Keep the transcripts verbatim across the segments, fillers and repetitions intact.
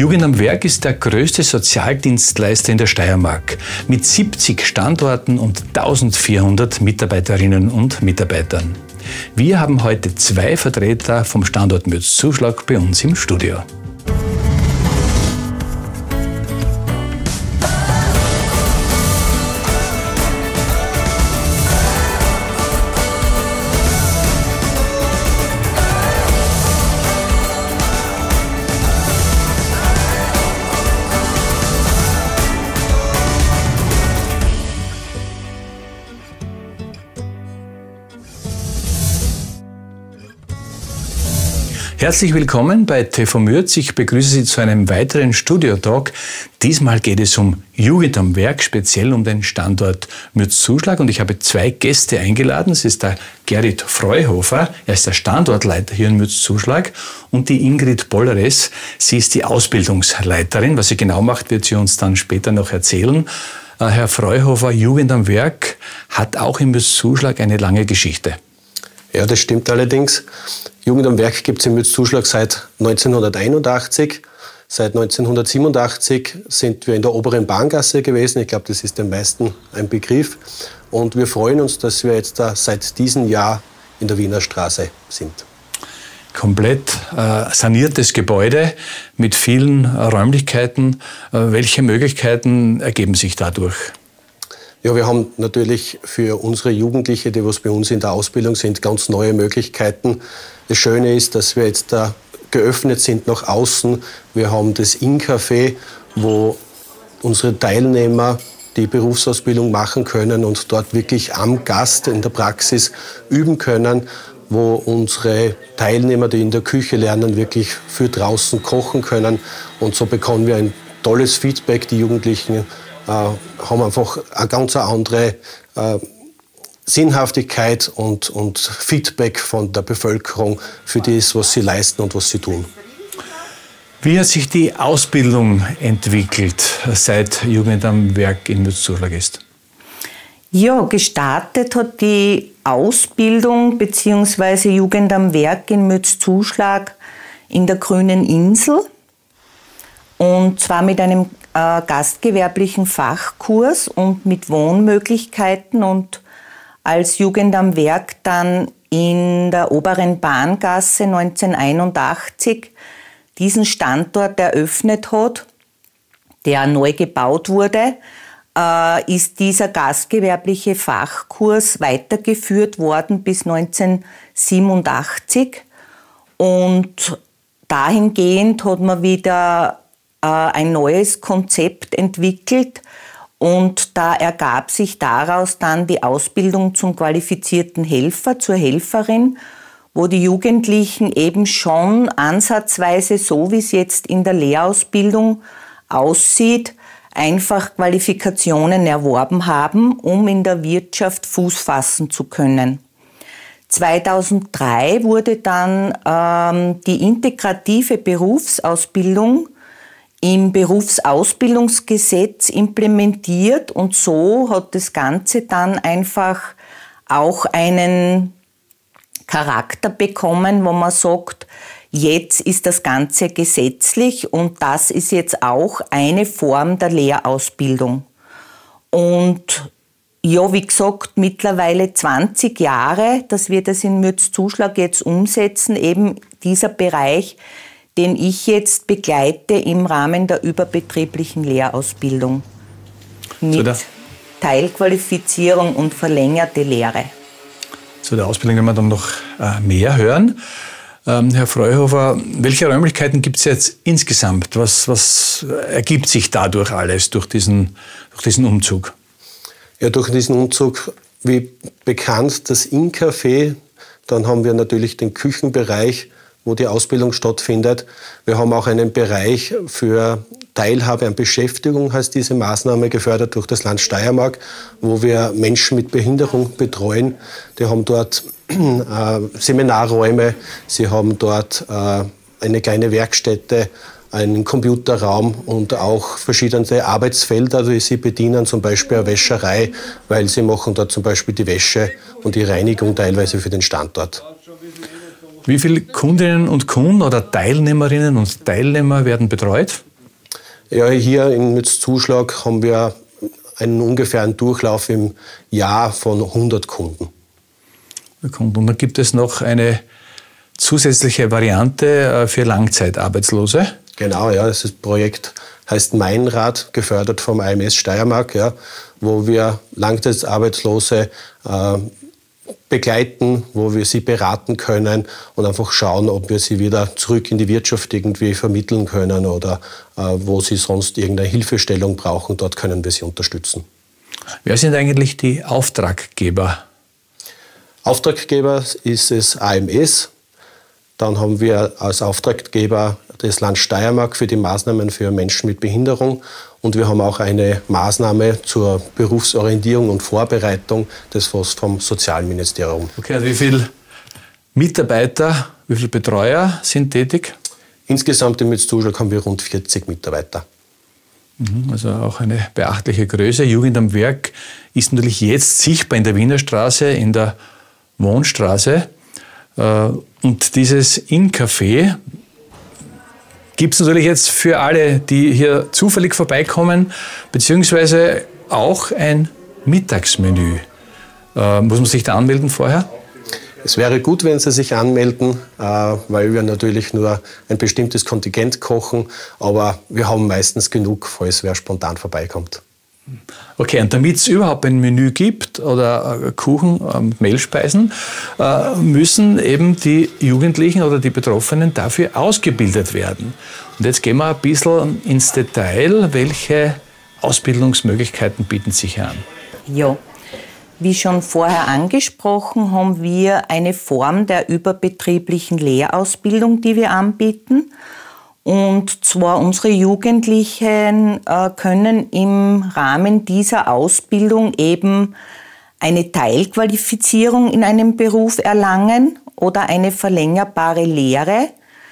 Jugend am Werk ist der größte Sozialdienstleister in der Steiermark mit siebzig Standorten und eintausendvierhundert Mitarbeiterinnen und Mitarbeitern. Wir haben heute zwei Vertreter vom Standort Mürzzuschlag bei uns im Studio. Herzlich willkommen bei T V Mürz. Ich begrüße Sie zu einem weiteren Studiotalk. Diesmal geht es um Jugend am Werk, speziell um den Standort Mürzzuschlag. Und ich habe zwei Gäste eingeladen. Es ist der Gerrit Freuhofer, er ist der Standortleiter hier in Mürzzuschlag. Und die Ingrid Bolleres, sie ist die Ausbildungsleiterin. Was sie genau macht, wird sie uns dann später noch erzählen. Herr Freuhofer, Jugend am Werk hat auch in Mürzzuschlag eine lange Geschichte. Ja, das stimmt allerdings. Jugend am Werk gibt es in Mürzzuschlag seit neunzehnhunderteinundachtzig. Seit neunzehnhundertsiebenundachtzig sind wir in der oberen Bahngasse gewesen. Ich glaube, das ist den meisten ein Begriff. Und wir freuen uns, dass wir jetzt da seit diesem Jahr in der Wiener Straße sind. Komplett äh, saniertes Gebäude mit vielen Räumlichkeiten. Äh, welche Möglichkeiten ergeben sich dadurch? Ja, wir haben natürlich für unsere Jugendliche, die was bei uns in der Ausbildung sind, ganz neue Möglichkeiten. Das Schöne ist, dass wir jetzt da geöffnet sind nach außen. Wir haben das In-Café, wo unsere Teilnehmer die Berufsausbildung machen können und dort wirklich am Gast in der Praxis üben können, wo unsere Teilnehmer, die in der Küche lernen, wirklich für draußen kochen können. Und so bekommen wir ein tolles Feedback. Die Jugendlichen äh, haben einfach eine ganz andere äh, Sinnhaftigkeit und, und Feedback von der Bevölkerung für das, was sie leisten und was sie tun. Wie hat sich die Ausbildung entwickelt, seit Jugend am Werk in Mürzzuschlag ist? Ja, gestartet hat die Ausbildung bzw. Jugend am Werk in Mürzzuschlag in der Grünen Insel. Und zwar mit einem äh, gastgewerblichen Fachkurs und mit Wohnmöglichkeiten. Und als Jugend am Werk dann in der oberen Bahngasse neunzehnhunderteinundachtzig diesen Standort eröffnet hat, der neu gebaut wurde, äh, ist dieser gastgewerbliche Fachkurs weitergeführt worden bis neunzehnhundertsiebenundachtzig. Und dahingehend hat man wieder äh, ein neues Konzept entwickelt. Und da ergab sich daraus dann die Ausbildung zum qualifizierten Helfer, zur Helferin, wo die Jugendlichen eben schon ansatzweise, so wie es jetzt in der Lehrausbildung aussieht, einfach Qualifikationen erworben haben, um in der Wirtschaft Fuß fassen zu können. zweitausenddrei wurde dann ähm, die integrative Berufsausbildung im Berufsausbildungsgesetz implementiert und so hat das Ganze dann einfach auch einen Charakter bekommen, wo man sagt, jetzt ist das Ganze gesetzlich und das ist jetzt auch eine Form der Lehrausbildung. Und ja, wie gesagt, mittlerweile zwanzig Jahre, dass wir das in Mürzzuschlag jetzt umsetzen, eben dieser Bereich, den ich jetzt begleite im Rahmen der überbetrieblichen Lehrausbildung mit so Teilqualifizierung und verlängerte Lehre. Zu der Ausbildung werden wir dann noch äh, mehr hören. Ähm, Herr Freuhofer, welche Räumlichkeiten gibt es jetzt insgesamt? Was, was ergibt sich dadurch alles, durch diesen, durch diesen Umzug? Ja, durch diesen Umzug, wie bekannt, das In-Café, dann haben wir natürlich den Küchenbereich, wo die Ausbildung stattfindet. Wir haben auch einen Bereich für Teilhabe an Beschäftigung, heißt diese Maßnahme, gefördert durch das Land Steiermark, wo wir Menschen mit Behinderung betreuen. Die haben dort äh, Seminarräume, sie haben dort äh, eine kleine Werkstätte, einen Computerraum und auch verschiedene Arbeitsfelder, die sie bedienen, zum Beispiel eine Wäscherei, weil sie machen dort zum Beispiel die Wäsche und die Reinigung teilweise für den Standort. Wie viele Kundinnen und Kunden oder Teilnehmerinnen und Teilnehmer werden betreut? Ja, hier in Mützzuschlag haben wir einen ungefähren Durchlauf im Jahr von hundert Kunden. Und dann gibt es noch eine zusätzliche Variante für Langzeitarbeitslose. Genau, ja, das Projekt heißt Meinrad, gefördert vom A M S Steiermark, ja, wo wir Langzeitarbeitslose äh, begleiten, wo wir sie beraten können und einfach schauen, ob wir sie wieder zurück in die Wirtschaft irgendwie vermitteln können oder äh, wo sie sonst irgendeine Hilfestellung brauchen, dort können wir sie unterstützen. Wer sind eigentlich die Auftraggeber? Auftraggeber ist es A M S. Dann haben wir als Auftraggeber das Land Steiermark für die Maßnahmen für Menschen mit Behinderung. Und wir haben auch eine Maßnahme zur Berufsorientierung und Vorbereitung, das was vom Sozialministerium. Okay, also wie viele Mitarbeiter, wie viele Betreuer sind tätig? Insgesamt im Mützzuschlag haben wir rund vierzig Mitarbeiter. Also auch eine beachtliche Größe. Jugend am Werk ist natürlich jetzt sichtbar in der Wiener Straße, in der Wohnstraße. Und dieses In-Café gibt es natürlich jetzt für alle, die hier zufällig vorbeikommen, beziehungsweise auch ein Mittagsmenü. Äh, muss man sich da anmelden vorher? Es wäre gut, wenn Sie sich anmelden, äh, weil wir natürlich nur ein bestimmtes Kontingent kochen, aber wir haben meistens genug, falls wer spontan vorbeikommt. Okay, und damit es überhaupt ein Menü gibt oder Kuchen, ähm, Mehlspeisen, äh, müssen eben die Jugendlichen oder die Betroffenen dafür ausgebildet werden. Und jetzt gehen wir ein bisschen ins Detail. Welche Ausbildungsmöglichkeiten bieten sich an? Ja, wie schon vorher angesprochen, haben wir eine Form der überbetrieblichen Lehrausbildung, die wir anbieten. Und zwar unsere Jugendlichen äh, können im Rahmen dieser Ausbildung eben eine Teilqualifizierung in einem Beruf erlangen oder eine verlängerbare Lehre.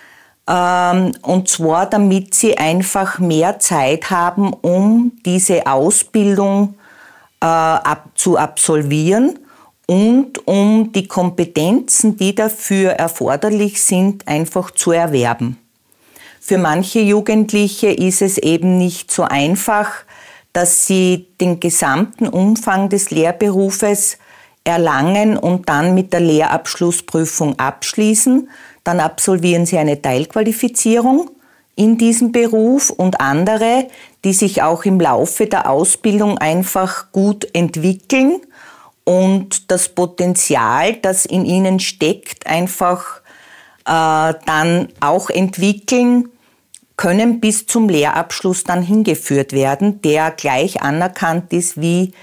Ähm, und zwar damit sie einfach mehr Zeit haben, um diese Ausbildung äh, ab, zu absolvieren und um die Kompetenzen, die dafür erforderlich sind, einfach zu erwerben. Für manche Jugendliche ist es eben nicht so einfach, dass sie den gesamten Umfang des Lehrberufes erlangen und dann mit der Lehrabschlussprüfung abschließen. Dann absolvieren sie eine Teilqualifizierung in diesem Beruf und andere, die sich auch im Laufe der Ausbildung einfach gut entwickeln und das Potenzial, das in ihnen steckt, einfach äh, dann auch entwickeln, können bis zum Lehrabschluss dann hingeführt werden, der gleich anerkannt ist wie äh,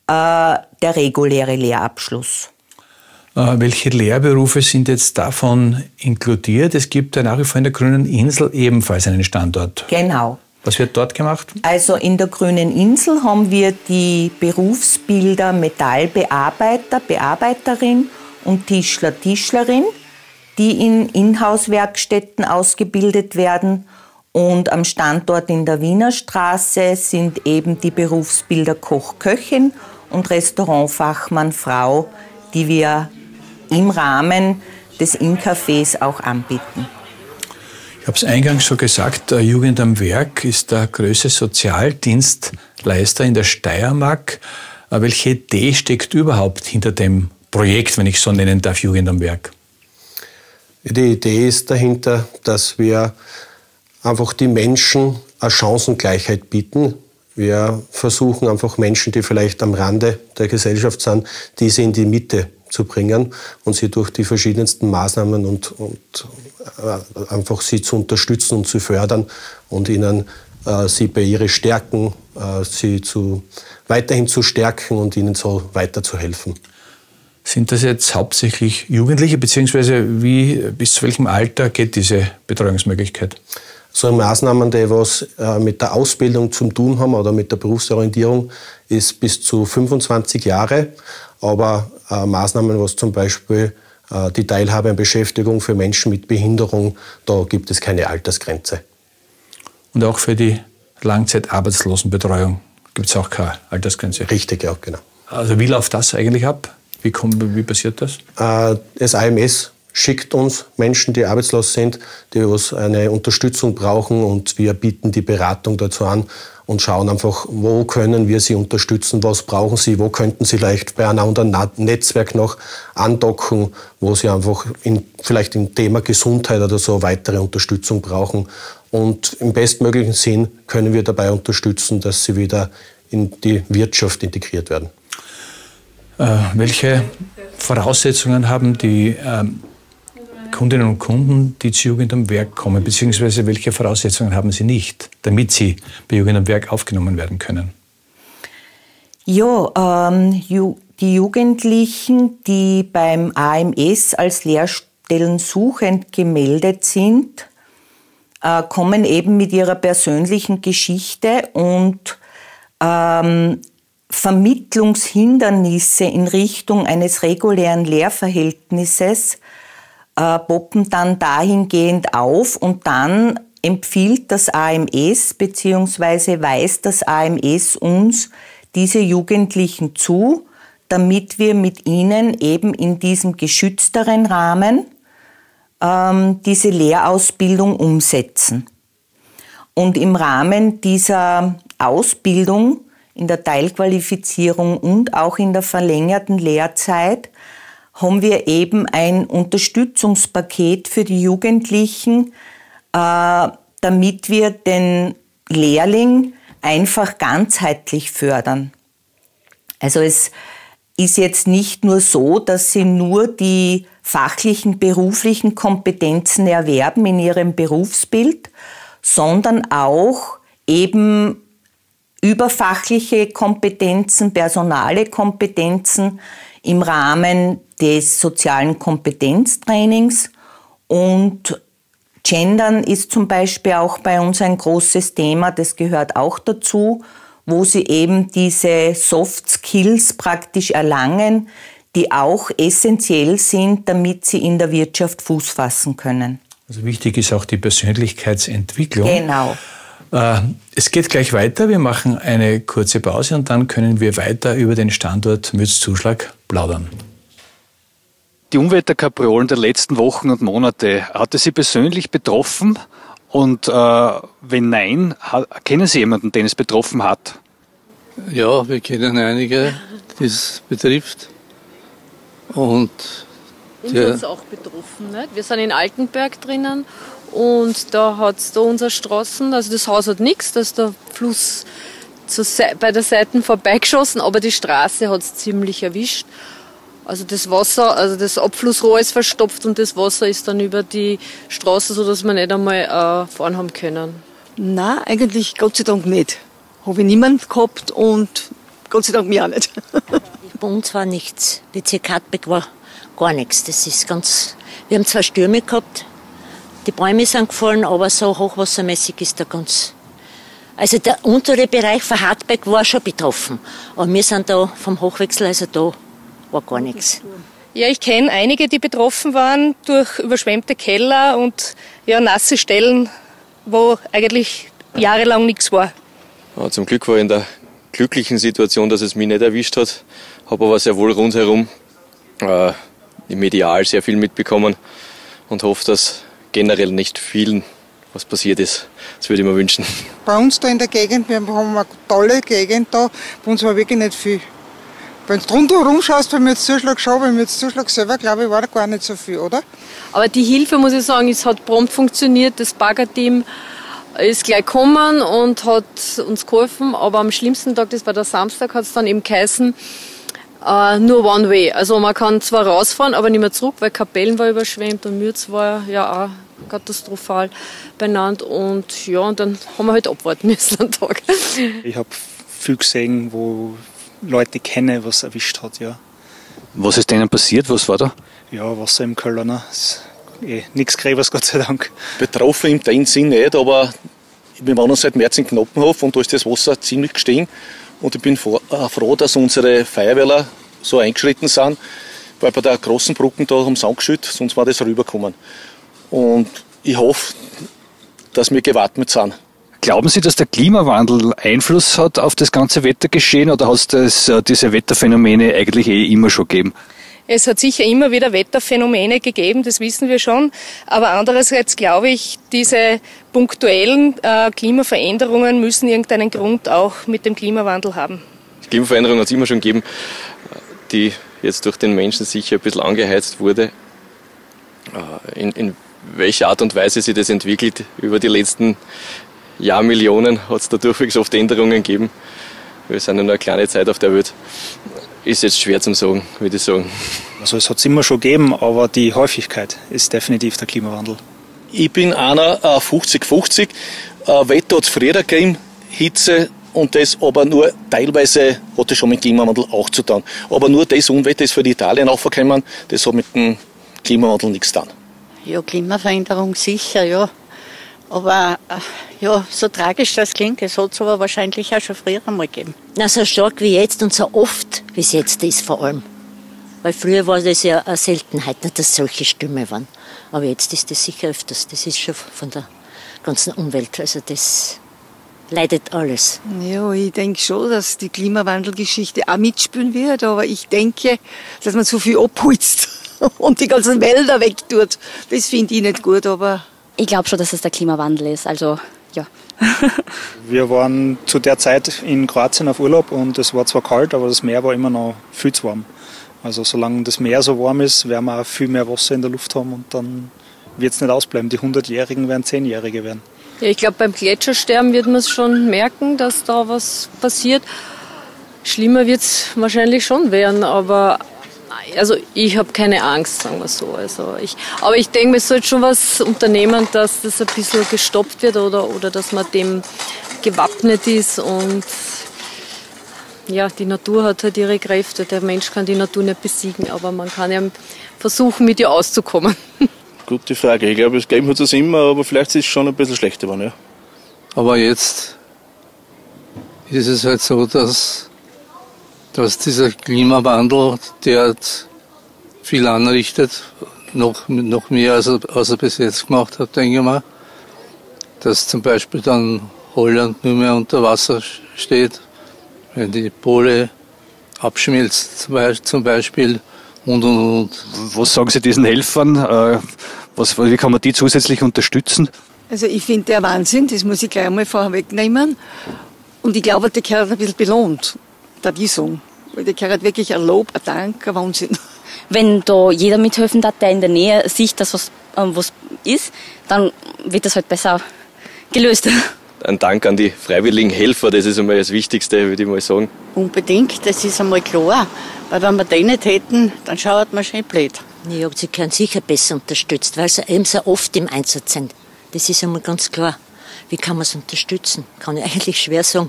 der reguläre Lehrabschluss. Äh, welche Lehrberufe sind jetzt davon inkludiert? Es gibt ja nach wie vor in der Grünen Insel ebenfalls einen Standort. Genau. Was wird dort gemacht? Also in der Grünen Insel haben wir die Berufsbilder Metallbearbeiter, Bearbeiterin und Tischler, Tischlerin, die in Inhouse-Werkstätten ausgebildet werden. Und am Standort in der Wiener Straße sind eben die Berufsbilder Koch, Köchin und Restaurantfachmann, Frau, die wir im Rahmen des In-Cafés auch anbieten. Ich habe es eingangs schon gesagt, Jugend am Werk ist der größte Sozialdienstleister in der Steiermark. Welche Idee steckt überhaupt hinter dem Projekt, wenn ich so nennen darf, Jugend am Werk? Die Idee ist dahinter, dass wir einfach die Menschen eine Chancengleichheit bieten. Wir versuchen einfach Menschen, die vielleicht am Rande der Gesellschaft sind, diese in die Mitte zu bringen und sie durch die verschiedensten Maßnahmen und, und äh, einfach sie zu unterstützen und zu fördern und ihnen äh, sie bei ihren Stärken, äh, sie zu, weiterhin zu stärken und ihnen so weiterzuhelfen. Sind das jetzt hauptsächlich Jugendliche, beziehungsweise wie, bis zu welchem Alter geht diese Betreuungsmöglichkeit? So Maßnahmen, die was äh, mit der Ausbildung zu tun haben oder mit der Berufsorientierung, ist bis zu fünfundzwanzig Jahre. Aber äh, Maßnahmen, was zum Beispiel äh, die Teilhabe an Beschäftigung für Menschen mit Behinderung, da gibt es keine Altersgrenze. Und auch für die Langzeitarbeitslosenbetreuung gibt es auch keine Altersgrenze? Richtig, ja, genau. Also wie läuft das eigentlich ab? Wie, kommt, wie passiert das? Äh, das A M S schickt uns Menschen, die arbeitslos sind, die was eine Unterstützung brauchen, und wir bieten die Beratung dazu an und schauen einfach, wo können wir sie unterstützen, was brauchen sie, wo könnten sie vielleicht bei einem anderen Netzwerk noch andocken, wo sie einfach in, vielleicht im Thema Gesundheit oder so weitere Unterstützung brauchen. Und im bestmöglichen Sinn können wir dabei unterstützen, dass sie wieder in die Wirtschaft integriert werden. Äh, welche Voraussetzungen haben die äh, Kundinnen und Kunden, die zu Jugend am Werk kommen, beziehungsweise welche Voraussetzungen haben sie nicht, damit sie bei Jugend am Werk aufgenommen werden können? Ja, ähm, ju die Jugendlichen, die beim A M S als Lehrstellensuchend gemeldet sind, äh, kommen eben mit ihrer persönlichen Geschichte und ähm, Vermittlungshindernisse in Richtung eines regulären Lehrverhältnisses äh, poppen dann dahingehend auf, und dann empfiehlt das A M S bzw. weist das A M S uns diese Jugendlichen zu, damit wir mit ihnen eben in diesem geschützteren Rahmen ähm, diese Lehrausbildung umsetzen. Und im Rahmen dieser Ausbildung, in der Teilqualifizierung und auch in der verlängerten Lehrzeit, haben wir eben ein Unterstützungspaket für die Jugendlichen, äh, damit wir den Lehrling einfach ganzheitlich fördern. Also es ist jetzt nicht nur so, dass sie nur die fachlichen, beruflichen Kompetenzen erwerben in ihrem Berufsbild, sondern auch eben überfachliche Kompetenzen, personale Kompetenzen im Rahmen des sozialen Kompetenztrainings. Und Gendern ist zum Beispiel auch bei uns ein großes Thema, das gehört auch dazu, wo sie eben diese Soft Skills praktisch erlangen, die auch essentiell sind, damit sie in der Wirtschaft Fuß fassen können. Also wichtig ist auch die Persönlichkeitsentwicklung. Genau. Es geht gleich weiter. Wir machen eine kurze Pause und dann können wir weiter über den Standort Mürzzuschlag plaudern. Die Unwetterkapriolen der letzten Wochen und Monate, hat es Sie persönlich betroffen? Und äh, wenn nein, kennen Sie jemanden, den es betroffen hat? Ja, wir kennen einige, die es betrifft. Und uns hat es auch betroffen. Nicht? Wir sind in Altenberg drinnen. Und da hat es da unsere Straßen, also das Haus hat nichts, da ist der Fluss zur bei der Seite vorbeigeschossen, aber die Straße hat es ziemlich erwischt. Also das Wasser, also das Abflussrohr ist verstopft und das Wasser ist dann über die Straße, sodass wir nicht einmal äh, fahren haben können. Nein, eigentlich Gott sei Dank nicht. Habe ich niemand gehabt und Gott sei Dank mir auch nicht. Bei uns war nichts. Bezirk Hartberg war gar nichts. Das ist ganz. Wir haben zwar Stürme gehabt. Die Bäume sind gefallen, aber so hochwassermäßig ist da ganz. Also der untere Bereich von Hartberg war schon betroffen. Aber wir sind da vom Hochwechsel, also da war gar nichts. Ja, ich kenne einige, die betroffen waren durch überschwemmte Keller und ja, nasse Stellen, wo eigentlich jahrelang nichts war. Ja, zum Glück war ich in der glücklichen Situation, dass es mich nicht erwischt hat. Habe aber sehr wohl rundherum äh, im Medial sehr viel mitbekommen und hoffe, dass generell nicht vielen was passiert ist. Das würde ich mir wünschen. Bei uns da in der Gegend, wir haben eine tolle Gegend da, bei uns war wirklich nicht viel. Wenn du rundherum schaust, wenn wir jetzt Zuschlag schauen, wenn wir jetzt Zuschlag selber, glaube ich, war da gar nicht so viel, oder? Aber die Hilfe, muss ich sagen, es hat prompt funktioniert. Das Baggerteam ist gleich gekommen und hat uns geholfen. Aber am schlimmsten Tag, das war der Samstag, hat es dann eben geheißen, Uh, nur One Way. Also man kann zwar rausfahren, aber nicht mehr zurück, weil Kapellen war überschwemmt und Mürz war ja auch katastrophal benannt. Und ja, und dann haben wir halt abwarten müssen einen Tag. Ich habe viel gesehen, wo Leute kennen, was erwischt hat, ja. Was ist denen passiert? Was war da? Ja, Wasser im Keller, ne? Eh, nichts Gräbers, Gott sei Dank. Betroffen in dem Sinn nicht, aber wir waren seit März in Knoppenhof und da ist das Wasser ziemlich gestiegen. Und ich bin froh, dass unsere Feuerwehrler so eingeschritten sind, weil bei der großen Brücke da haben sie angeschüttet, sonst war das rübergekommen. Und ich hoffe, dass wir gewappnet sind. Glauben Sie, dass der Klimawandel Einfluss hat auf das ganze Wettergeschehen oder hat es diese Wetterphänomene eigentlich eh immer schon gegeben? Es hat sicher immer wieder Wetterphänomene gegeben, das wissen wir schon. Aber andererseits glaube ich, diese punktuellen äh, Klimaveränderungen müssen irgendeinen Grund auch mit dem Klimawandel haben. Die Klimaveränderung hat es immer schon gegeben, die jetzt durch den Menschen sicher ein bisschen angeheizt wurde. In, in welcher Art und Weise sich das entwickelt über die letzten Jahrmillionen, hat es da durchwegs oft Änderungen gegeben. Wir sind ja nur eine kleine Zeit auf der Welt. Ist jetzt schwer zu sagen, würde ich sagen. Also es hat es immer schon gegeben, aber die Häufigkeit ist definitiv der Klimawandel. Ich bin einer äh, fünfzig fünfzig. Äh, Wetter hat es früher gegeben, Hitze und das, aber nur teilweise hat es schon mit dem Klimawandel auch zu tun. Aber nur das Unwetter ist für die Italien aufgekommen, das hat mit dem Klimawandel nichts getan. Ja, Klimaveränderung sicher, ja. Aber äh, ja, so tragisch das klingt, es hat es aber wahrscheinlich auch schon früher einmal gegeben. Na, so stark wie jetzt und so oft, wie es jetzt ist vor allem. Weil früher war das ja eine Seltenheit, nicht, dass solche Stürme waren. Aber jetzt ist das sicher öfters. Das ist schon von der ganzen Umwelt. Also das leidet alles. Ja, ich denke schon, dass die Klimawandelgeschichte auch mitspielen wird. Aber ich denke, dass man zu viel abholzt und die ganzen Wälder wegtut. Das finde ich nicht gut, aber... Ich glaube schon, dass es der Klimawandel ist, also ja. Wir waren zu der Zeit in Kroatien auf Urlaub und es war zwar kalt, aber das Meer war immer noch viel zu warm. Also solange das Meer so warm ist, werden wir auch viel mehr Wasser in der Luft haben und dann wird es nicht ausbleiben. Die hundertjährigen werden zehnjährige werden. Ja, ich glaube, beim Gletschersterben wird man es schon merken, dass da was passiert. Schlimmer wird es wahrscheinlich schon werden, aber... Also ich habe keine Angst, sagen wir so. Also ich, aber ich denke, man sollte schon was unternehmen, dass das ein bisschen gestoppt wird oder, oder dass man dem gewappnet ist. Und ja, die Natur hat halt ihre Kräfte. Der Mensch kann die Natur nicht besiegen, aber man kann ja versuchen, mit ihr auszukommen. Gute Frage. Ich glaube, es gegeben hat es immer, aber vielleicht ist es schon ein bisschen schlechter geworden. Ja. Aber jetzt ist es halt so, dass dass dieser Klimawandel, der viel anrichtet, noch, noch mehr als er, als er bis jetzt gemacht hat, denke ich mal. Dass zum Beispiel dann Holland nur mehr unter Wasser steht, wenn die Pole abschmilzt zum Beispiel und und und. Was sagen Sie diesen Helfern? Was, wie kann man die zusätzlich unterstützen? Also ich finde der Wahnsinn, das muss ich gleich einmal vorwegnehmen. Und ich glaube, der Kerl hat ein bisschen belohnt. Der Wiesung. Weil der Kerl hat wirklich ein Lob, ein Dank, ein Wahnsinn. Wenn da jeder mithelfen darf, der in der Nähe sieht, dass was, ähm, was ist, dann wird das halt besser gelöst. Ein Dank an die freiwilligen Helfer, das ist einmal das Wichtigste, würde ich mal sagen. Unbedingt, das ist einmal klar. Weil wenn wir den nicht hätten, dann schaut man schön blöd. Ja, sie können sicher besser unterstützt, weil sie eben so oft im Einsatz sind. Das ist einmal ganz klar. Wie kann man es unterstützen? Kann ich eigentlich schwer sagen.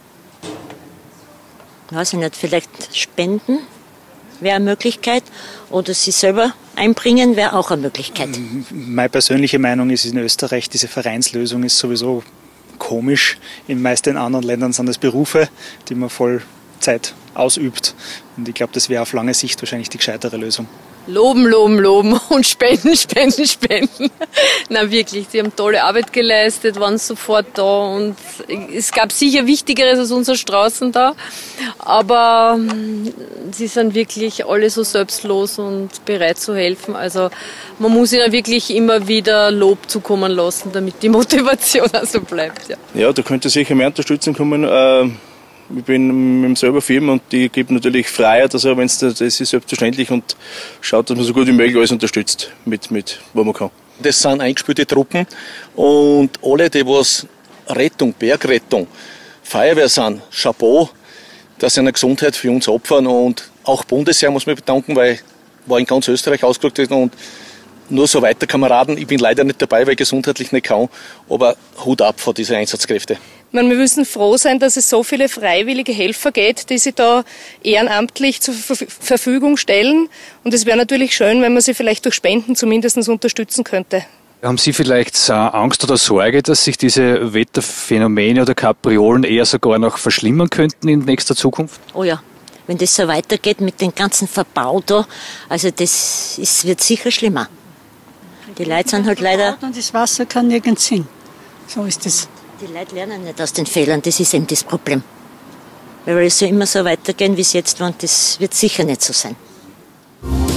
Weiß ich nicht, vielleicht spenden wäre eine Möglichkeit oder sie selber einbringen wäre auch eine Möglichkeit. Meine persönliche Meinung ist, in Österreich diese Vereinslösung ist sowieso komisch. In meisten anderen Ländern sind das Berufe, die man Vollzeit ausübt. Und ich glaube, das wäre auf lange Sicht wahrscheinlich die gescheitere Lösung. Loben, loben, loben und spenden, spenden, spenden. Na wirklich, sie haben tolle Arbeit geleistet, waren sofort da und es gab sicher Wichtigeres als unser Straußen da, aber sie sind wirklich alle so selbstlos und bereit zu helfen. Also man muss ihnen wirklich immer wieder Lob zukommen lassen, damit die Motivation also bleibt. Ja, ja, da könnte sicher mehr Unterstützung kommen. Äh Ich bin mit selber Firma und die gibt natürlich Freiheit, also wenn es das ist selbstverständlich und schaut, dass man so gut wie möglich alles unterstützt, mit, mit wo man kann. Das sind eingespielte Truppen und alle, die was Rettung, Bergrettung, Feuerwehr sind, Chapeau, dass sie eine Gesundheit für uns opfern und auch Bundesheer muss man bedanken, weil war in ganz Österreich ausgerückt und nur so weiter, Kameraden. Ich bin leider nicht dabei, weil ich gesundheitlich nicht kann, aber Hut ab vor diese Einsatzkräfte. Wir müssen froh sein, dass es so viele freiwillige Helfer gibt, die sich da ehrenamtlich zur Verfügung stellen. Und es wäre natürlich schön, wenn man sie vielleicht durch Spenden zumindest unterstützen könnte. Haben Sie vielleicht Angst oder Sorge, dass sich diese Wetterphänomene oder Kapriolen eher sogar noch verschlimmern könnten in nächster Zukunft? Oh ja, wenn das so weitergeht mit dem ganzen Verbau da, also das ist, wird sicher schlimmer. Die Leute sind halt leider... Und das Wasser kann nirgends hin. So ist es. Die Leute lernen nicht aus den Fehlern, das ist eben das Problem. Weil es so immer so weitergehen, wie es jetzt war, und das wird sicher nicht so sein.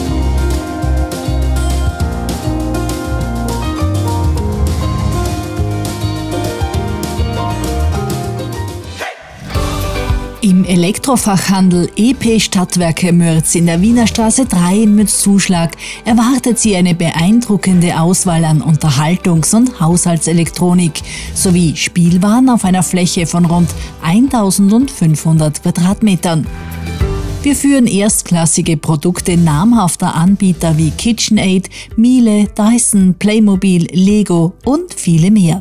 Im Elektrofachhandel E P Stadtwerke Mürz in der Wiener Straße drei in Mürz-Zuschlag erwartet Sie eine beeindruckende Auswahl an Unterhaltungs- und Haushaltselektronik sowie Spielwaren auf einer Fläche von rund eintausendfünfhundert Quadratmetern. Wir führen erstklassige Produkte namhafter Anbieter wie KitchenAid, Miele, Dyson, Playmobil, Lego und viele mehr.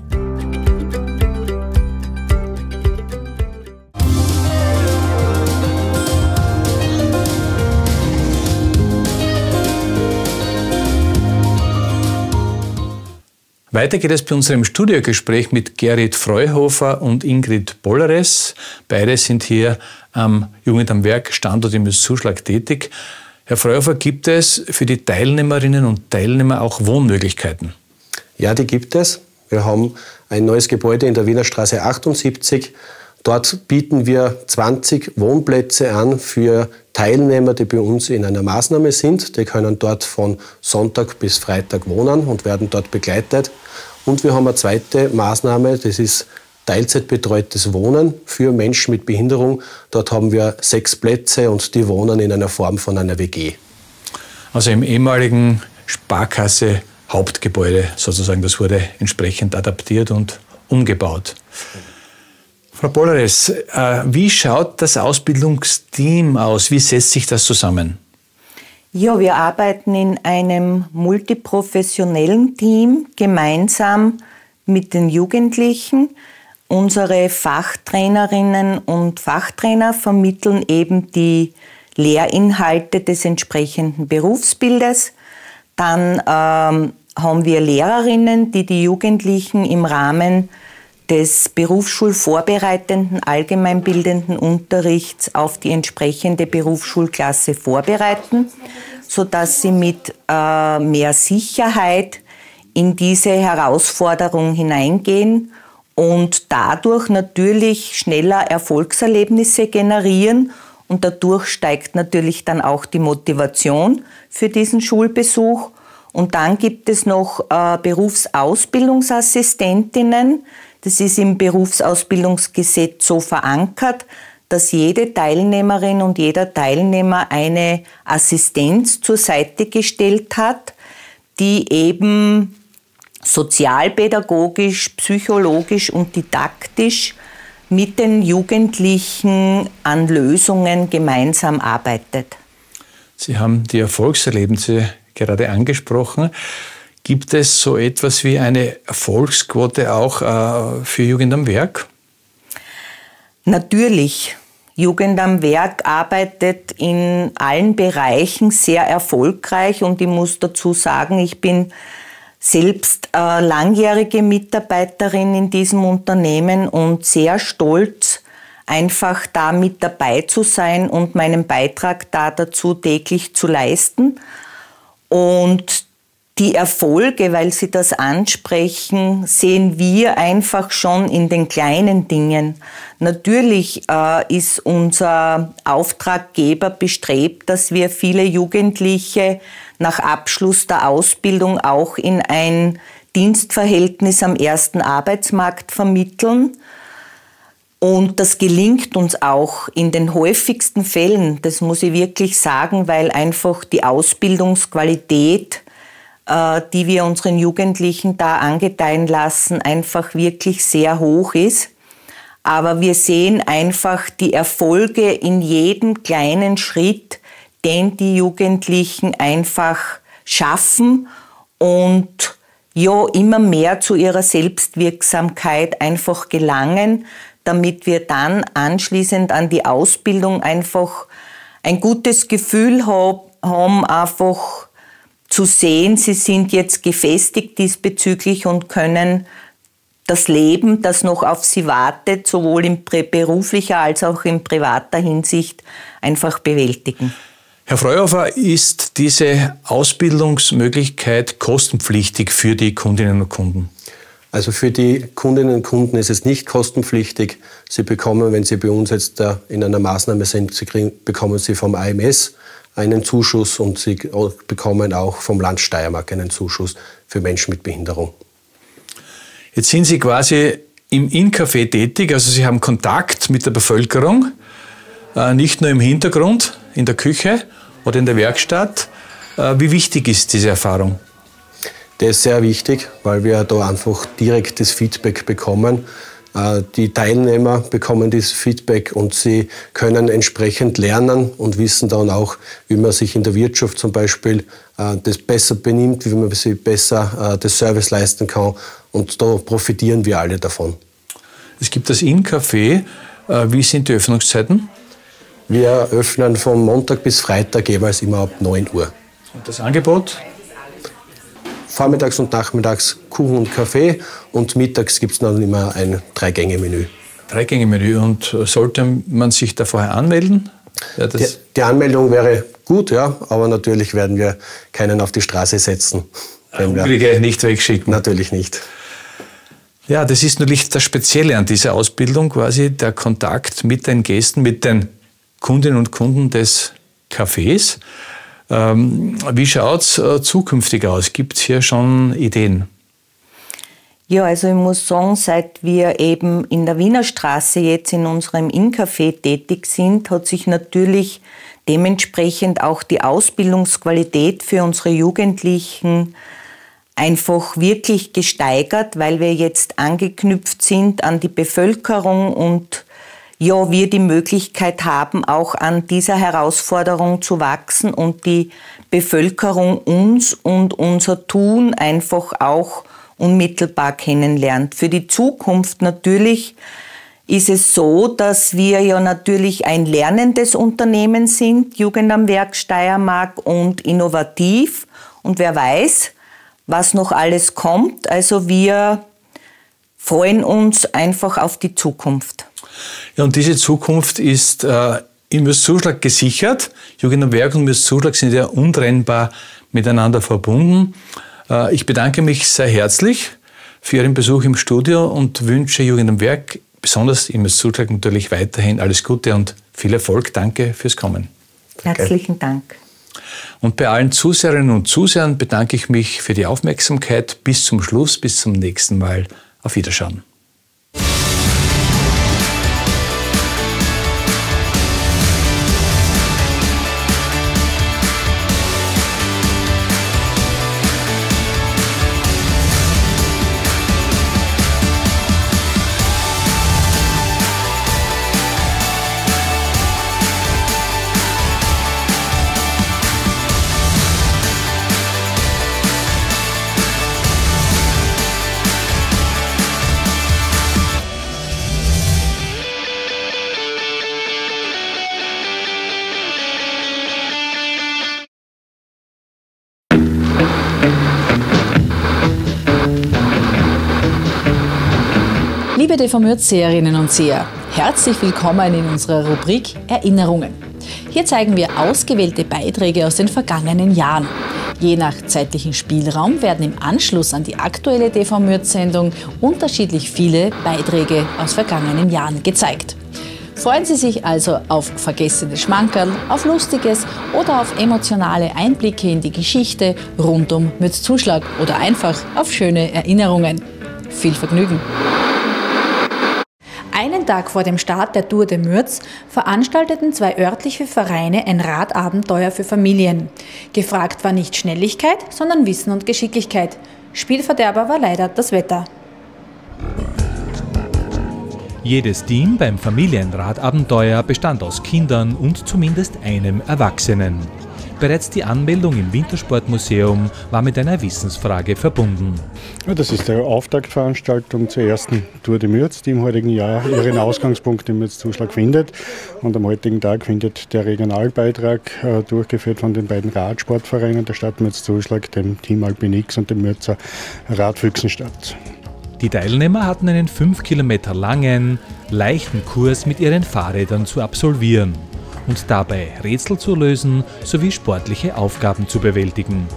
Weiter geht es bei unserem Studiogespräch mit Gerrit Freuhofer und Ingrid Bolleres. Beide sind hier am Jugend am Werk Standort im Zuschlag tätig. Herr Freuhofer, gibt es für die Teilnehmerinnen und Teilnehmer auch Wohnmöglichkeiten? Ja, die gibt es. Wir haben ein neues Gebäude in der Wiener Straße achtundsiebzig. Dort bieten wir zwanzig Wohnplätze an für Teilnehmer, die bei uns in einer Maßnahme sind. Die können dort von Sonntag bis Freitag wohnen und werden dort begleitet. Und wir haben eine zweite Maßnahme, das ist teilzeitbetreutes Wohnen für Menschen mit Behinderung. Dort haben wir sechs Plätze und die wohnen in einer Form von einer W G. Also im ehemaligen Sparkasse Hauptgebäude sozusagen, das wurde entsprechend adaptiert und umgebaut. Frau Bolleres, wie schaut das Ausbildungsteam aus? Wie setzt sich das zusammen? Ja, wir arbeiten in einem multiprofessionellen Team gemeinsam mit den Jugendlichen. Unsere Fachtrainerinnen und Fachtrainer vermitteln eben die Lehrinhalte des entsprechenden Berufsbildes. Dann ähm, haben wir Lehrerinnen, die die Jugendlichen im Rahmen des berufsschulvorbereitenden, allgemeinbildenden Unterrichts auf die entsprechende Berufsschulklasse vorbereiten, sodass sie mit äh, mehr Sicherheit in diese Herausforderung hineingehen und dadurch natürlich schneller Erfolgserlebnisse generieren und dadurch steigt natürlich dann auch die Motivation für diesen Schulbesuch. Und dann gibt es noch äh, Berufsausbildungsassistentinnen. Das ist im Berufsausbildungsgesetz so verankert, dass jede Teilnehmerin und jeder Teilnehmer eine Assistenz zur Seite gestellt hat, die eben sozialpädagogisch, psychologisch und didaktisch mit den Jugendlichen an Lösungen gemeinsam arbeitet. Sie haben die Erfolgserlebnisse gerade angesprochen. Gibt es so etwas wie eine Erfolgsquote auch äh, für Jugend am Werk? Natürlich. Jugend am Werk arbeitet in allen Bereichen sehr erfolgreich und ich muss dazu sagen, ich bin selbst äh, langjährige Mitarbeiterin in diesem Unternehmen und sehr stolz, einfach da mit dabei zu sein und meinen Beitrag da dazu täglich zu leisten. Und die Erfolge, weil Sie das ansprechen, sehen wir einfach schon in den kleinen Dingen. Natürlich äh, ist unser Auftraggeber bestrebt, dass wir viele Jugendliche nach Abschluss der Ausbildung auch in ein Dienstverhältnis am ersten Arbeitsmarkt vermitteln. Und das gelingt uns auch in den häufigsten Fällen, das muss ich wirklich sagen, weil einfach die Ausbildungsqualität, die wir unseren Jugendlichen da angedeihen lassen, einfach wirklich sehr hoch ist. Aber wir sehen einfach die Erfolge in jedem kleinen Schritt, den die Jugendlichen einfach schaffen und ja, immer mehr zu ihrer Selbstwirksamkeit einfach gelangen, damit wir dann anschließend an die Ausbildung einfach ein gutes Gefühl haben, einfach zu sehen, sie sind jetzt gefestigt diesbezüglich und können das Leben, das noch auf sie wartet, sowohl in beruflicher als auch in privater Hinsicht, einfach bewältigen. Herr Freuhofer, ist diese Ausbildungsmöglichkeit kostenpflichtig für die Kundinnen und Kunden? Also für die Kundinnen und Kunden ist es nicht kostenpflichtig. Sie bekommen, wenn Sie bei uns jetzt in einer Maßnahme sind, Sie kriegen, bekommen Sie vom A M S einen Zuschuss und Sie bekommen auch vom Land Steiermark einen Zuschuss für Menschen mit Behinderung. Jetzt sind Sie quasi im Inn-Café tätig, also Sie haben Kontakt mit der Bevölkerung. nicht nur im Hintergrund, in der Küche oder in der Werkstatt. Wie wichtig ist diese Erfahrung? Das ist sehr wichtig, weil wir da einfach direktes Feedback bekommen. Die Teilnehmer bekommen dieses Feedback und sie können entsprechend lernen und wissen dann auch, wie man sich in der Wirtschaft zum Beispiel das besser benimmt, wie man sich besser das Service leisten kann. Und da profitieren wir alle davon. Es gibt das In-Café. Wie sind die Öffnungszeiten? Wir öffnen von Montag bis Freitag jeweils immer ab neun Uhr. Und das Angebot? Vormittags und nachmittags Kuchen und Kaffee und mittags gibt es dann immer ein Drei-Gänge-Menü. Drei-Gänge-Menü. Und sollte man sich da vorher anmelden? Ja, das die, die Anmeldung wäre gut, ja, aber natürlich werden wir keinen auf die Straße setzen. Hungrige nicht wegschicken. Natürlich nicht. Ja, das ist natürlich das Spezielle an dieser Ausbildung, quasi der Kontakt mit den Gästen, mit den Kundinnen und Kunden des Cafés. Ähm, wie schaut es äh, zukünftig aus? Gibt es hier schon Ideen? Ja, also ich muss sagen, seit wir eben in der Wiener Straße jetzt in unserem In-Café tätig sind, hat sich natürlich dementsprechend auch die Ausbildungsqualität für unsere Jugendlichen einfach wirklich gesteigert, weil wir jetzt angeknüpft sind an die Bevölkerung und ja, wir die Möglichkeit haben, auch an dieser Herausforderung zu wachsen und die Bevölkerung uns und unser Tun einfach auch unmittelbar kennenlernt. Für die Zukunft natürlich ist es so, dass wir ja natürlich ein lernendes Unternehmen sind, Jugend am Werk Steiermark, und innovativ. Und wer weiß, was noch alles kommt. Also wir freuen uns einfach auf die Zukunft. Ja, und diese Zukunft ist äh, in Münsterzuschlag gesichert. Jugend am Werk und Münsterzuschlag sind ja untrennbar miteinander verbunden. Äh, ich bedanke mich sehr herzlich für Ihren Besuch im Studio und wünsche Jugend am Werk, besonders in Münsterzuschlag, natürlich weiterhin alles Gute und viel Erfolg. Danke fürs Kommen. Herzlichen Dank. Und bei allen Zuseherinnen und Zusehern bedanke ich mich für die Aufmerksamkeit. Bis zum Schluss, bis zum nächsten Mal. Auf Wiederschauen. Liebe T V Mürz-Seherinnen und Seher, herzlich willkommen in unserer Rubrik Erinnerungen. Hier zeigen wir ausgewählte Beiträge aus den vergangenen Jahren. Je nach zeitlichem Spielraum werden im Anschluss an die aktuelle T V Mürz-Sendung unterschiedlich viele Beiträge aus vergangenen Jahren gezeigt. Freuen Sie sich also auf vergessene Schmankerl, auf Lustiges oder auf emotionale Einblicke in die Geschichte rund um Mürz-Zuschlag oder einfach auf schöne Erinnerungen. Viel Vergnügen! Einen Tag vor dem Start der Tour de Mürz veranstalteten zwei örtliche Vereine ein Radabenteuer für Familien. Gefragt war nicht Schnelligkeit, sondern Wissen und Geschicklichkeit. Spielverderber war leider das Wetter. Jedes Team beim Familienradabenteuer bestand aus Kindern und zumindest einem Erwachsenen. Bereits die Anmeldung im Wintersportmuseum war mit einer Wissensfrage verbunden. Ja, das ist die Auftaktveranstaltung zur ersten Tour de Mürz, die im heutigen Jahr ihren Ausgangspunkt im Mürz-Zuschlag findet. Und am heutigen Tag findet der Regionalbeitrag, äh, durchgeführt von den beiden Radsportvereinen der Stadt Mürz-Zuschlag, dem Team Alpinix und dem Mürzer Radfüchsen statt. Die Teilnehmer hatten einen fünf Kilometer langen, leichten Kurs mit ihren Fahrrädern zu absolvieren und dabei Rätsel zu lösen sowie sportliche Aufgaben zu bewältigen.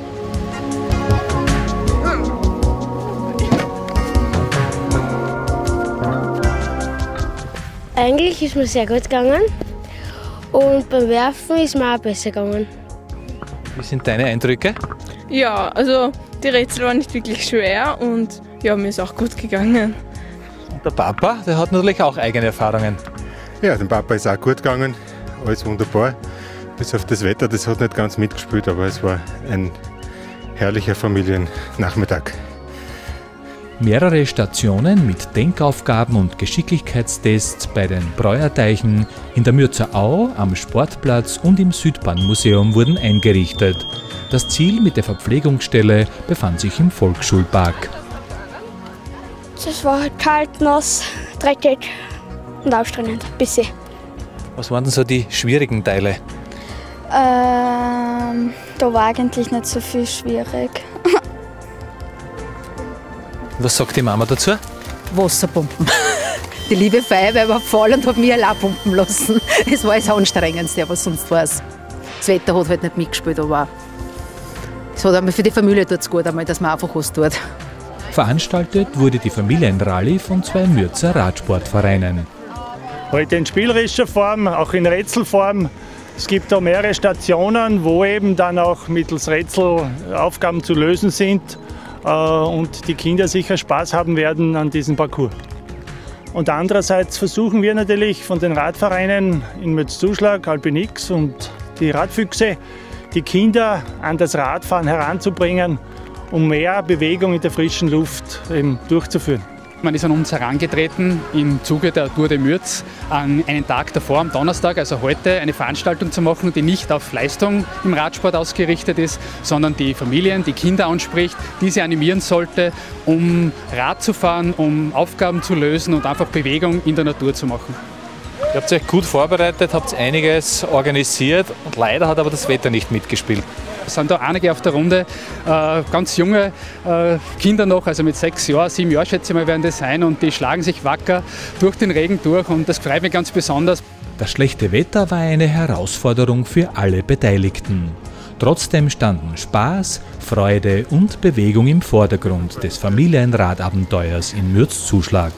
Eigentlich ist mir sehr gut gegangen und beim Werfen ist mir auch besser gegangen. Wie sind deine Eindrücke? Ja, also die Rätsel waren nicht wirklich schwer und ja, mir ist auch gut gegangen. Und der Papa, der hat natürlich auch eigene Erfahrungen. Ja, dem Papa ist auch gut gegangen, alles wunderbar. Bis auf das Wetter, das hat nicht ganz mitgespielt, aber es war ein herrlicher Familiennachmittag. Mehrere Stationen mit Denkaufgaben und Geschicklichkeitstests bei den Breuerteichen, in der Mürzer Au, am Sportplatz und im Südbahnmuseum wurden eingerichtet. Das Ziel mit der Verpflegungsstelle befand sich im Volksschulpark. Es war halt kalt, nass, dreckig und anstrengend, ein bisschen. Was waren denn so die schwierigen Teile? Ähm, da war eigentlich nicht so viel schwierig. Was sagt die Mama dazu? Wasserpumpen. Die liebe Feuerwehr war voll und hat mich allein pumpen lassen. Es war das Anstrengendste, aber sonst war es. Das Wetter hat halt nicht mitgespielt, aber es hat einmal für die Familie tut's gut, einmal, dass man einfach was tut. Veranstaltet wurde die Familienrallye von zwei Mürzer Radsportvereinen. Heute in spielerischer Form, auch in Rätselform. Es gibt da mehrere Stationen, wo eben dann auch mittels Rätsel Aufgaben zu lösen sind und die Kinder sicher Spaß haben werden an diesem Parcours. Und andererseits versuchen wir natürlich von den Radvereinen in Mürzzuschlag, Alpinix und die Radfüchse, die Kinder an das Radfahren heranzubringen, um mehr Bewegung in der frischen Luft eben durchzuführen. Man ist an uns herangetreten im Zuge der Tour de Mürz an einen Tag davor, am Donnerstag, also heute, eine Veranstaltung zu machen, die nicht auf Leistung im Radsport ausgerichtet ist, sondern die Familien, die Kinder anspricht, diese animieren sollte, um Rad zu fahren, um Aufgaben zu lösen und einfach Bewegung in der Natur zu machen. Ihr habt euch gut vorbereitet, habt einiges organisiert und leider hat aber das Wetter nicht mitgespielt. Es sind da einige auf der Runde, äh, ganz junge äh, Kinder noch, also mit sechs Jahren, sieben Jahren schätze ich mal werden das sein und die schlagen sich wacker durch den Regen durch und das freut mich ganz besonders. Das schlechte Wetter war eine Herausforderung für alle Beteiligten. Trotzdem standen Spaß, Freude und Bewegung im Vordergrund des Familienradabenteuers in Mürzzuschlag.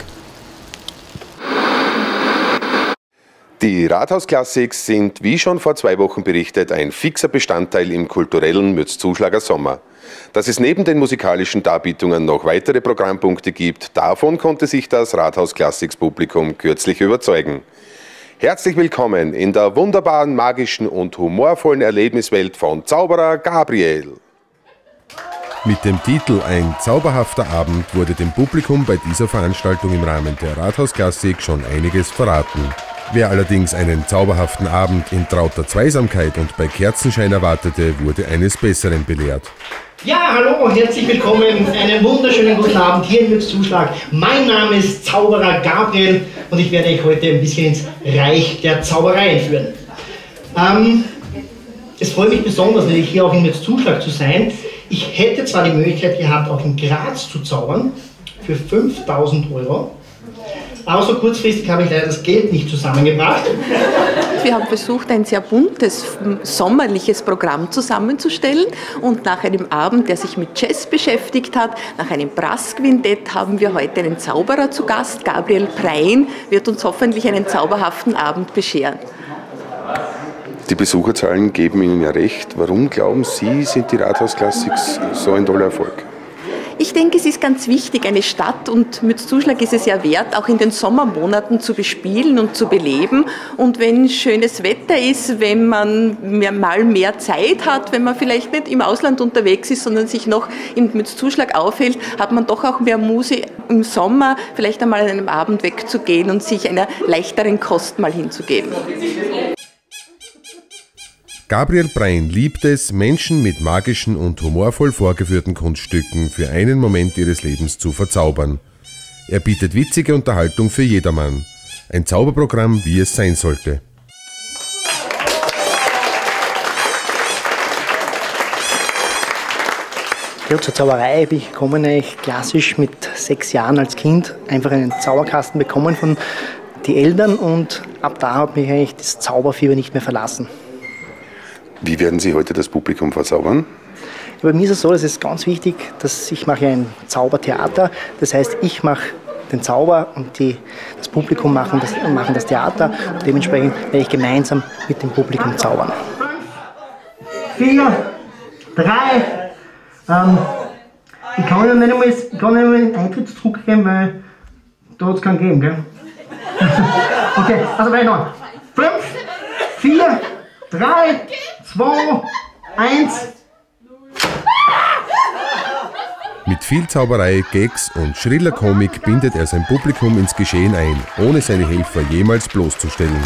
Die Rathaus-Classics sind, wie schon vor zwei Wochen berichtet, ein fixer Bestandteil im kulturellen Mürzzuschlager Sommer. Dass es neben den musikalischen Darbietungen noch weitere Programmpunkte gibt, davon konnte sich das Rathaus-Classics-Publikum kürzlich überzeugen. Herzlich willkommen in der wunderbaren, magischen und humorvollen Erlebniswelt von Zauberer Gabriel. Mit dem Titel Ein zauberhafter Abend wurde dem Publikum bei dieser Veranstaltung im Rahmen der Rathaus-Classic schon einiges verraten. Wer allerdings einen zauberhaften Abend in trauter Zweisamkeit und bei Kerzenschein erwartete, wurde eines Besseren belehrt. Ja, hallo und herzlich willkommen. Einen wunderschönen guten Abend hier in Mürzzuschlag. Mein Name ist Zauberer Gabriel und ich werde euch heute ein bisschen ins Reich der Zauberei entführen. Ähm, es freut mich besonders, natürlich hier auch in Mürzzuschlag zu sein. Ich hätte zwar die Möglichkeit gehabt, auch in Graz zu zaubern, für fünftausend Euro. Aber so kurzfristig habe ich leider das Geld nicht zusammengebracht. Wir haben versucht, ein sehr buntes, sommerliches Programm zusammenzustellen. Und nach einem Abend, der sich mit Jazz beschäftigt hat, nach einem Brassquintett, haben wir heute einen Zauberer zu Gast. Gabriel Prein wird uns hoffentlich einen zauberhaften Abend bescheren. Die Besucherzahlen geben Ihnen ja recht. Warum glauben Sie, sind die Rathaus-Classics so ein toller Erfolg? Ich denke, es ist ganz wichtig, eine Stadt, und Mürzzuschlag ist es ja wert, auch in den Sommermonaten zu bespielen und zu beleben. Und wenn schönes Wetter ist, wenn man mehr, mal mehr Zeit hat, wenn man vielleicht nicht im Ausland unterwegs ist, sondern sich noch in Mürzzuschlag aufhält, hat man doch auch mehr Muße im Sommer, vielleicht einmal an einem Abend wegzugehen und sich einer leichteren Kost mal hinzugeben. Gabriel Prein liebt es, Menschen mit magischen und humorvoll vorgeführten Kunststücken für einen Moment ihres Lebens zu verzaubern. Er bietet witzige Unterhaltung für jedermann. Ein Zauberprogramm, wie es sein sollte. Ja, zur Zauberei habe ich gekommen, eigentlich klassisch mit sechs Jahren als Kind einfach einen Zauberkasten bekommen von den Eltern und ab da hat mich eigentlich das Zauberfieber nicht mehr verlassen. Wie werden Sie heute das Publikum verzaubern? Ja, bei mir ist es so, dass es ganz wichtig, dass ich mache ein Zaubertheater. Das heißt, ich mache den Zauber und die, das Publikum machen das, machen das Theater. Und dementsprechend werde ich gemeinsam mit dem Publikum zaubern. Vier, drei. Ähm, ich kann ja nicht einmal, ich kann nicht einmal einen Eintrittsdruck geben, weil da hat es keinen gegeben, gell? Okay, also gleich noch. Fünf, vier, drei, zwei, eins. Mit viel Zauberei, Gags und schriller Komik bindet er sein Publikum ins Geschehen ein, ohne seine Helfer jemals bloßzustellen.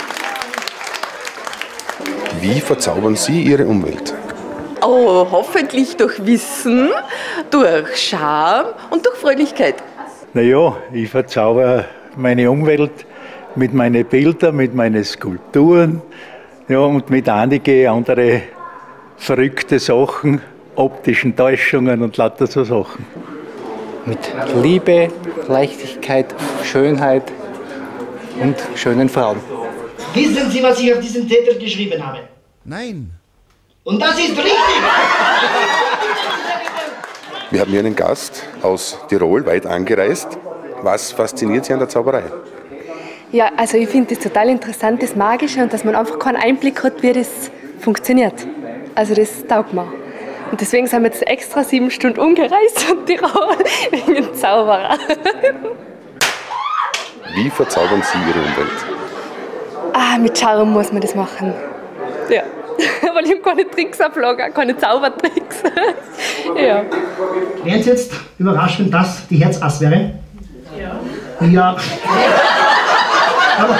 Wie verzaubern Sie Ihre Umwelt? Oh, hoffentlich durch Wissen, durch Charme und durch Fröhlichkeit. Naja, ich verzauber meine Umwelt mit meinen Bildern, mit meinen Skulpturen, ja, und mit einigen anderen verrückten Sachen, optischen Täuschungen und lauter so Sachen. Mit Liebe, Leichtigkeit, Schönheit und schönen Frauen. Wissen Sie, was ich auf diesen Zettel geschrieben habe? Nein. Und das ist richtig! Wir haben hier einen Gast aus Tirol, weit angereist. Was fasziniert Sie an der Zauberei? Ja, also ich finde das total interessant, das Magische, und dass man einfach keinen Einblick hat, wie das funktioniert. Also das taugt mir. Und deswegen sind wir jetzt extra sieben Stunden umgereist von Tirol wegen dem Zauberer. Wie verzaubern Sie Ihre Umwelt? Ah, mit Charme muss man das machen. Ja. Weil ich habe keine Tricks auf Lager, keine Zaubertricks. Ja. Wären Sie jetzt überrascht, wenn das die Herzass wäre? Ja. Ja. Aber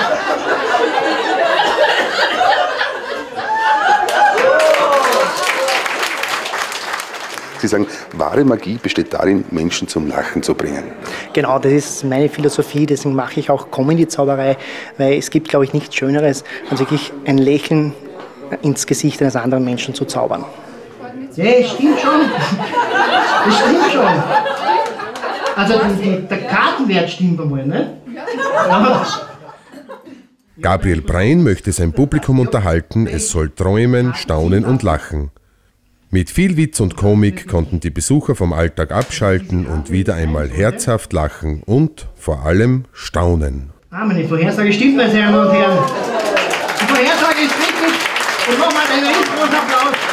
Sie sagen, wahre Magie besteht darin, Menschen zum Lachen zu bringen. genau, das ist meine Philosophie, deswegen mache ich auch Comedy-Zauberei, weil es gibt, glaube ich, nichts Schöneres, als wirklich ein Lächeln ins Gesicht eines anderen Menschen zu zaubern. Ja, das stimmt schon. Das stimmt schon. Also die, der Kartenwert stimmt einmal, ne? Aber Gabriel Brein möchte sein Publikum unterhalten, es soll träumen, staunen und lachen. Mit viel Witz und Komik konnten die Besucher vom Alltag abschalten und wieder einmal herzhaft lachen und vor allem staunen. ah, meine Vorhersage stimmt, meine Damen und Herren. Die Vorhersage ist richtig. Und nochmal einen riesengroßen Applaus.